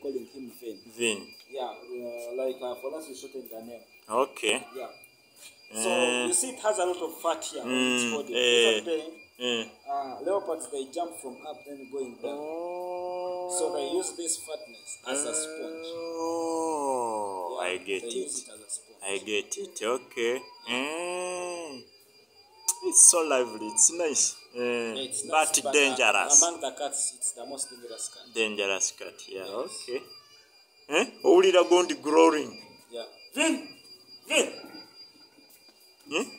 calling him Vin. Vin. Yeah, like for us we shorten the name. Okay. Yeah. So you see it has a lot of fat here on its body. Leopards, they jump from up then going down. So they use this fatness as a sponge. Oh, Yeah, I get they it. use it as a sponge. I get it. Okay. It's so lively. It's nice. Yeah, it's but nice, dangerous. Among the cats, it's the most dangerous cat. Dangerous cat. Yeah. Yes. Okay. All it going to growling. Yeah. Vin. Vin.